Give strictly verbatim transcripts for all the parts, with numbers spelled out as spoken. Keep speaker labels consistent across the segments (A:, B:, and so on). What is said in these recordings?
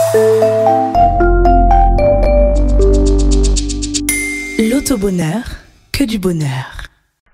A: L'auto-bonheur, que du bonheur.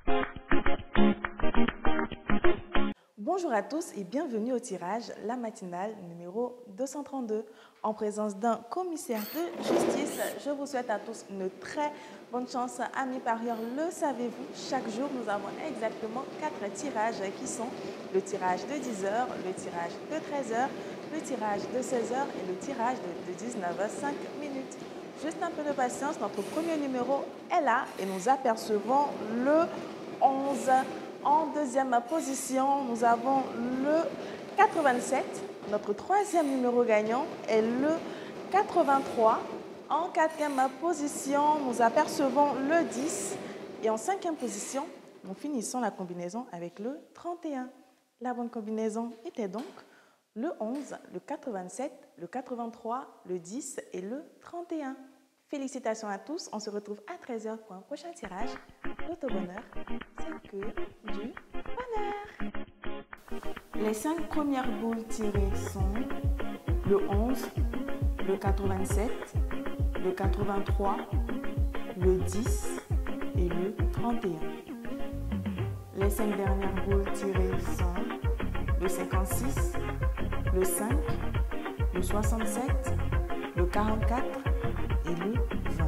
B: Bonjour à tous et bienvenue au tirage, la matinale numéro deux cent trente-deux. En présence d'un commissaire de justice, je vous souhaite à tous une très bonne chance. Amis parieurs, le savez-vous, chaque jour nous avons exactement quatre tirages qui sont le tirage de dix heures, le tirage de treize heures, le tirage de seize heures et le tirage de dix-neuf heures cinq minutes. Juste un peu de patience, notre premier numéro est là et nous apercevons le onze. En deuxième position, nous avons le quatre-vingt-sept. Notre troisième numéro gagnant est le quatre-vingt-trois. En quatrième position, nous apercevons le dix. Et en cinquième position, nous finissons la combinaison avec le trente et un. La bonne combinaison était donc le onze, le quatre-vingt-sept, le quatre-vingt-trois, le dix et le trente et un. Félicitations à tous. On se retrouve à treize heures pour un prochain tirage. L'auto-bonheur, c'est que du bonheur. Les cinq premières boules tirées sont le onze, le quatre-vingt-sept, le quatre-vingt-trois, le dix et le trente et un. Les cinq dernières boules tirées sont le cinquante-six, le cinq, le soixante-sept, le quarante-quatre et le vingt.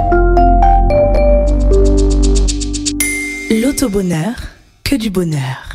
A: L'auto-bonheur, que du bonheur.